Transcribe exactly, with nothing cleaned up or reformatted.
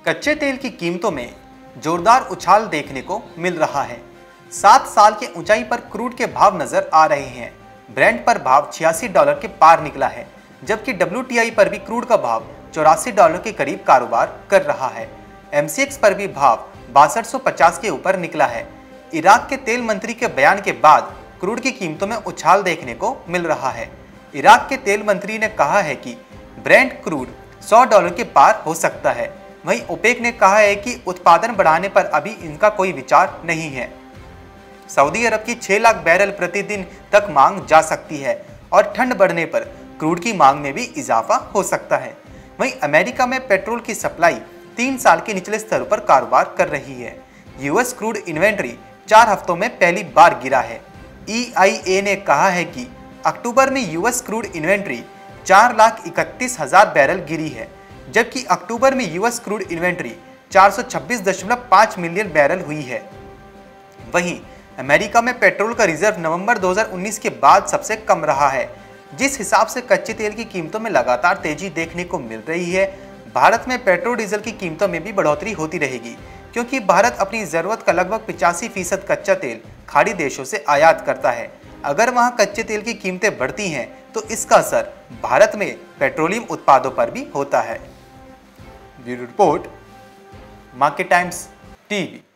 कच्चे तेल की कीमतों में जोरदार उछाल देखने को मिल रहा है। सात साल के ऊंचाई पर क्रूड के भाव नजर आ रहे हैं। ब्रेंट पर भाव छियासी डॉलर के पार निकला है, जबकि डब्ल्यू टी आई पर भी क्रूड का भाव चौरासी डॉलर के करीब कारोबार कर रहा है। एम सी एक्स पर भी भाव बासठ सौ पचास के ऊपर निकला है। इराक के तेल मंत्री के बयान के बाद क्रूड की कीमतों में उछाल देखने को मिल रहा है। इराक के तेल मंत्री ने कहा है कि ब्रेंट क्रूड सौ डॉलर के पार हो सकता है। वहीं ओपेक ने कहा है कि उत्पादन बढ़ाने पर अभी इनका कोई विचार नहीं है। सऊदी अरब की छह लाख बैरल प्रतिदिन तक मांग जा सकती है और ठंड बढ़ने पर क्रूड की मांग में भी इजाफा हो सकता है। वहीं अमेरिका में पेट्रोल की सप्लाई तीन साल के निचले स्तर पर कारोबार कर रही है। यूएस क्रूड इन्वेंट्री चार हफ्तों में पहली बार गिरा है। ई आई ए ने कहा है कि अक्टूबर में यूएस क्रूड इन्वेंट्री चार लाख इकतीस हजार बैरल गिरी है, जबकि अक्टूबर में यूएस क्रूड इन्वेंट्री चार सौ छब्बीस दशमलव पाँच मिलियन बैरल हुई है। वहीं अमेरिका में पेट्रोल का रिजर्व नवंबर दो हज़ार उन्नीस के बाद सबसे कम रहा है। जिस हिसाब से कच्चे तेल की कीमतों में लगातार तेजी देखने को मिल रही है, भारत में पेट्रोल डीजल की कीमतों में भी बढ़ोतरी होती रहेगी, क्योंकि भारत अपनी ज़रूरत का लगभग पिचासी फीसद कच्चा तेल खाड़ी देशों से आयात करता है। अगर वहां कच्चे तेल की कीमतें बढ़ती हैं तो इसका असर भारत में पेट्रोलियम उत्पादों पर भी होता है। Bureau report, market times TV.